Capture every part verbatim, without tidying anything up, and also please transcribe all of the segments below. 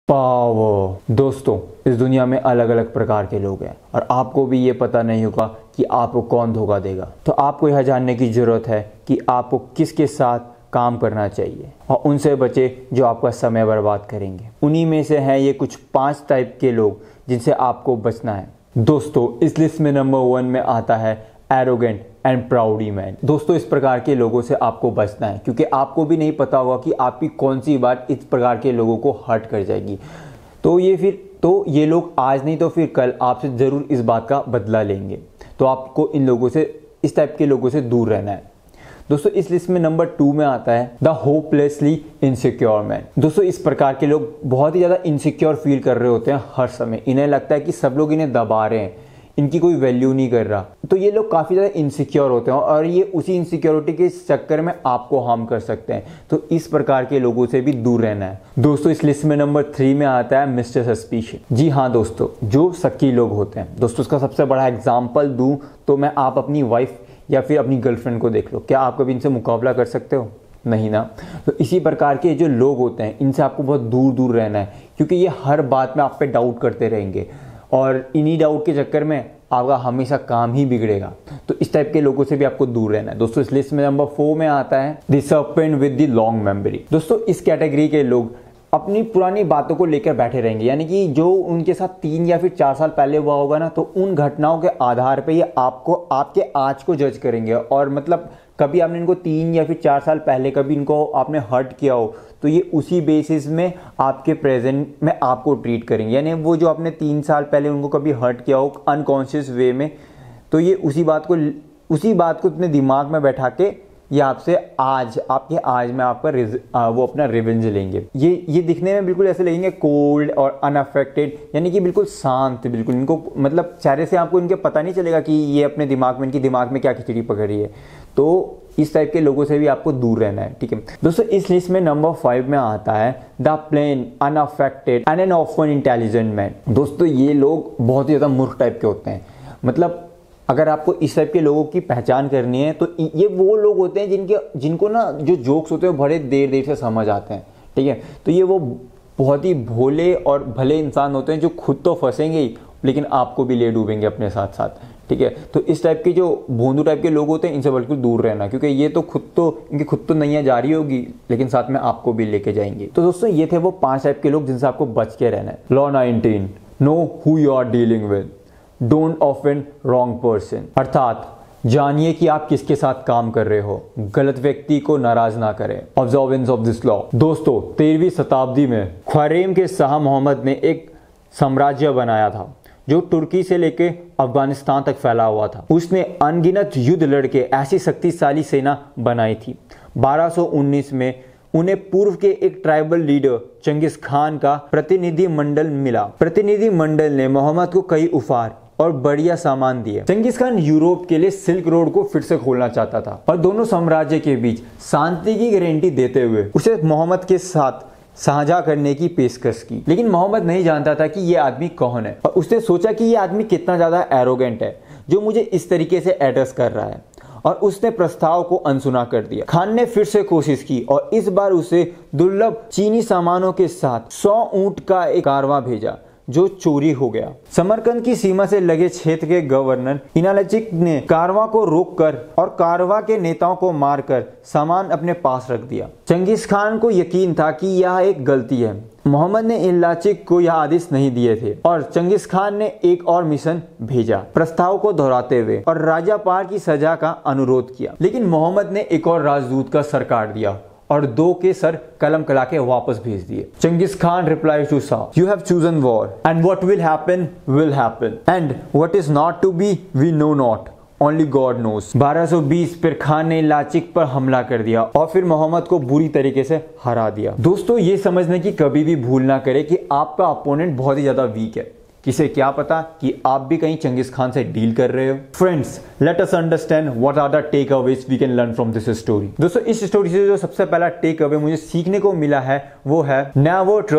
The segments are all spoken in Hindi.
पावर। दोस्तों, इस दुनिया में अलग अलग प्रकार के लोग हैं और आपको भी ये पता नहीं होगा कि आपको कौन धोखा देगा। तो आपको यह जानने की ज़रूरत है कि आपको किसके साथ काम करना चाहिए और उनसे बचे जो आपका समय बर्बाद करेंगे। उन्हीं में से हैं ये कुछ पांच टाइप के लोग जिनसे आपको बचना है। दोस्तों, इस लिस्ट में नंबर वन में आता है एरोगेंट एंड प्राउडी मैन। दोस्तों, इस प्रकार के लोगों से आपको बचना है क्योंकि आपको भी नहीं पता होगा कि आपकी कौन सी बात इस प्रकार के लोगों को हर्ट कर जाएगी। तो ये फिर तो ये लोग आज नहीं तो फिर कल आपसे ज़रूर इस बात का बदला लेंगे। तो आपको इन लोगों से, इस टाइप के लोगों से दूर रहना है। दोस्तों, इस लिस्ट में नंबर टू में आता है द होपलेसली इनसिक्योर मैन। दोस्तों, इस प्रकार के लोग बहुत ही ज़्यादा इनसिक्योर फील कर रहे होते हैं हर समय। इन्हें लगता है कि सब लोग इन्हें दबा रहे हैं, इनकी कोई वैल्यू नहीं कर रहा। तो ये लोग काफ़ी ज़्यादा इनसिक्योर होते हैं और ये उसी इनसिक्योरिटी के चक्कर में आपको हार्म कर सकते हैं। तो इस प्रकार के लोगों से भी दूर रहना है। दोस्तों, इस लिस्ट में नंबर थ्री में आता है मिस्टर सस्पिशियस। जी हाँ दोस्तों, जो शक्की लोग होते हैं। दोस्तों, उसका सबसे बड़ा एग्जाम्पल दूँ तो मैं आप अपनी वाइफ या फिर अपनी गर्लफ्रेंड को देख लो। क्या आप कभी इनसे मुकाबला कर सकते हो? नहीं ना। तो इसी प्रकार के जो लोग होते हैं इनसे आपको बहुत दूर दूर रहना है क्योंकि ये हर बात में आप पे डाउट करते रहेंगे और इन्हीं डाउट के चक्कर में आपका हमेशा काम ही बिगड़ेगा। तो इस टाइप के लोगों से भी आपको दूर रहना है। दोस्तों, इस लिस्ट में नंबर फोर में आता है the serpent with the long memory. दोस्तों, इस कैटेगरी के लोग अपनी पुरानी बातों को लेकर बैठे रहेंगे, यानी कि जो उनके साथ तीन या फिर चार साल पहले हुआ होगा ना, तो उन घटनाओं के आधार पे ये आपको आपके आज को जज करेंगे। और मतलब कभी आपने इनको तीन या फिर चार साल पहले कभी इनको आपने हर्ट किया हो तो ये उसी बेसिस में आपके प्रेजेंट में आपको ट्रीट करेंगे। यानी वो जो आपने तीन साल पहले उनको कभी हर्ट किया हो अनकॉन्शियस वे में, तो ये उसी बात को उसी बात को अपने दिमाग में बैठा के ये आपसे आज आपके आज में आपका वो अपना रिवेंज लेंगे। ये ये दिखने में बिल्कुल ऐसे लगेंगे कोल्ड और अनअफेक्टेड, यानी कि बिल्कुल शांत। बिल्कुल इनको मतलब चेहरे से आपको इनके पता नहीं चलेगा कि ये अपने दिमाग में, इनकी दिमाग में क्या खिचड़ी पकड़ रही है। तो इस टाइप के लोगों से भी आपको दूर रहना है। ठीक है दोस्तों, इस लिस्ट में नंबर फाइव में आता है the plain unaffected and an often intelligent man. दोस्तों, ये लोग बहुत ही ज़्यादा मूर्ख टाइप के होते हैं। मतलब अगर आपको इस टाइप के लोगों की पहचान करनी है तो ये वो लोग होते हैं जिनके जिनको ना जो जोक्स होते हैं वो बड़े देर देर से समझ आते हैं। ठीक है, तो ये वो बहुत ही भोले और भले इंसान होते हैं जो खुद तो फंसेंगे ही लेकिन आपको भी ले डूबेंगे अपने साथ साथ। ठीक है, तो इस टाइप के जो भोंदू टाइप के लोग होते हैं इनसे बिल्कुल दूर रहना क्योंकि ये तो खुद तो इनकी खुद तो नैया जारी होगी लेकिन साथ में आपको भी लेके जाएंगे। तो दोस्तों, ये थे वो पांच टाइप के लोग जिनसे आपको बच के रहना है। Law nineteen, know who you are dealing with, don't offend wrong person. अर्थात जानिए कि आप किसके साथ काम कर रहे हो, गलत व्यक्ति को नाराज ना करें। Observance of this law. दोस्तों, तेरहवीं शताब्दी में ख्वारेम के शाह मोहम्मद ने एक साम्राज्य बनाया था जो तुर्की से लेके अफगानिस्तान तक फैला हुआ था। उसने अनगिनत युद्ध लड़के ऐसी शक्तिशाली सेना बनाई थी। बारह सौ उन्नीस में उन्हें पूर्व के एक ट्राइबल लीडर चंगिस खान का प्रतिनिधि मंडल मिला। प्रतिनिधि मंडल ने मोहम्मद को कई उपहार और बढ़िया सामान दिए। चंगिस खान यूरोप के लिए सिल्क रोड को फिर से खोलना चाहता था और दोनों साम्राज्य के बीच शांति की गारंटी देते हुए उसे मोहम्मद के साथ साझा करने की पेशकश की। लेकिन मोहम्मद नहीं जानता था कि ये आदमी कौन है और उसने सोचा कि ये आदमी कितना ज्यादा एरोगेंट है जो मुझे इस तरीके से एड्रेस कर रहा है, और उसने प्रस्ताव को अनसुना कर दिया। खान ने फिर से कोशिश की और इस बार उसे दुर्लभ चीनी सामानों के साथ सौ ऊंट का एक कारवां भेजा जो चोरी हो गया। समरकंद की सीमा से लगे क्षेत्र के गवर्नर इनालचिक ने कारवां को रोककर और कारवां के नेताओं को मारकर सामान अपने पास रख दिया। चंगिस खान को यकीन था कि यह एक गलती है। मोहम्मद ने इलाचिक को यह आदेश नहीं दिए थे और चंगिस खान ने एक और मिशन भेजा प्रस्ताव को दोहराते हुए और राजापार की सजा का अनुरोध किया। लेकिन मोहम्मद ने एक और राजदूत का सर काट दिया और दो के सर कलम कला के वापस भेज दिए। Genghis Khan reply to Shah, you have chosen war and what will happen will happen and what is not to be we know not, only God knows. बारह सौ बीस पर खान ने इलाचिक पर हमला कर दिया और फिर मोहम्मद को बुरी तरीके से हरा दिया। दोस्तों, ये समझने की कभी भी भूल ना करें कि आपका अपोनेंट बहुत ही ज्यादा वीक है। किसे क्या पता कि आप भी कहीं चंगिस खान से डील कर रहे हो। Friends, let us understand what are the takeaways we can learn from this story. दोस्तों, इस स्टोरी से जो सबसे पहला टेक अवे मुझे सीखने को मिला है वो है नेवर ट्रस्ट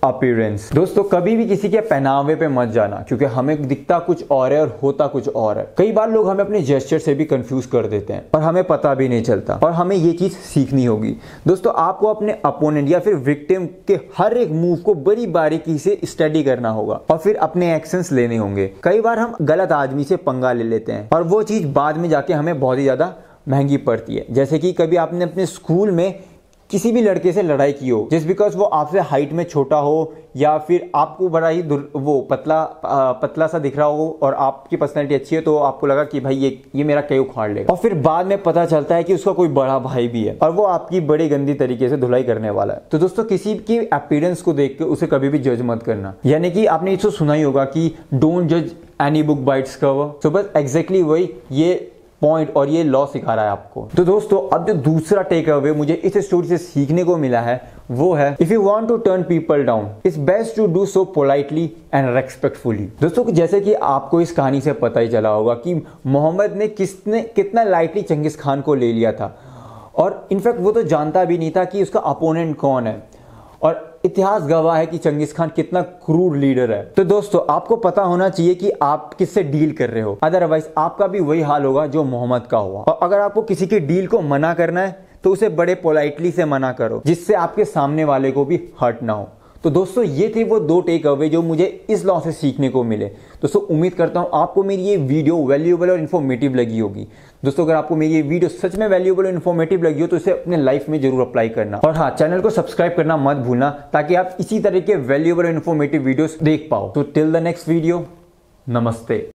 अपीयरेंस। दोस्तों कभी भी किसी के पहनावे पे मत जाना, क्योंकि हमें दिखता कुछ और है और होता कुछ और है। कई बार लोग हमें अपने जेस्चर से भी कंफ्यूज कर देते हैं और हमें पता भी नहीं चलता, और हमें ये चीज सीखनी होगी। दोस्तों आपको अपने अपोनेंट या फिर विक्टिम के हर एक मूव को बड़ी बारीकी से स्टडी करना होगा और फिर अपने एक्शंस लेने होंगे। कई बार हम गलत आदमी से पंगा ले लेते हैं और वो चीज बाद में जाके हमें बहुत ही ज्यादा महंगी पड़ती है। जैसे कि कभी आपने अपने स्कूल में किसी भी लड़के से लड़ाई की हो, जस्ट बिकॉज वो आपसे हाइट में छोटा हो या फिर आपको बड़ा ही वो पतला आ, पतला सा दिख रहा हो और आपकी पर्सनैलिटी अच्छी है, तो आपको लगा कि भाई ये ये मेरा कई उखाड़ लेगा, और फिर बाद में पता चलता है कि उसका कोई बड़ा भाई भी है और वो आपकी बड़ी गंदी तरीके से धुलाई करने वाला है। तो दोस्तों किसी की अपीयरेंस को देख के उसे कभी भी जज मत करना। यानी कि आपने इसको सुना ही होगा कि डोंट जज any book by its cover. तो बस एग्जैक्टली वही ये पॉइंट और ये लॉ सिखा रहा है आपको। तो दोस्तों अब जो दूसरा टेक अवे मुझे इस स्टोरी से सीखने को मिला है वो है, if you want to turn people down it's best to do so politely and respectfully. दोस्तों जैसे कि आपको इस कहानी से पता ही चला होगा कि मोहम्मद ने किसने कितना लाइटली चंगेज खान को ले लिया था, और इनफैक्ट वो तो जानता भी नहीं था कि उसका अपोनेंट कौन है, और इतिहास गवाह है कि चंगेज खान कितना क्रूर लीडर है। तो दोस्तों आपको पता होना चाहिए कि आप किससे डील कर रहे हो, अदरवाइज आपका भी वही हाल होगा जो मोहम्मद का हुआ। और अगर आपको किसी की डील को मना करना है तो उसे बड़े पोलाइटली से मना करो, जिससे आपके सामने वाले को भी हर्ट ना हो। तो दोस्तों ये थे वो दो टेक अवे जो मुझे इस लॉ से सीखने को मिले। दोस्तों उम्मीद करता हूं आपको मेरी ये वीडियो वैल्यूएबल और इन्फॉर्मेटिव लगी होगी। दोस्तों अगर आपको मेरी ये वीडियो सच में वैल्यूएबल और इन्फॉर्मेटिव लगी हो तो इसे अपने लाइफ में जरूर अप्लाई करना, और हाँ चैनल को सब्सक्राइब करना मत भूलना ताकि आप इसी तरह के वैल्यूएबल और इन्फॉर्मेटिव वीडियोस देख पाओ। तो टिल द नेक्स्ट वीडियो, नमस्ते।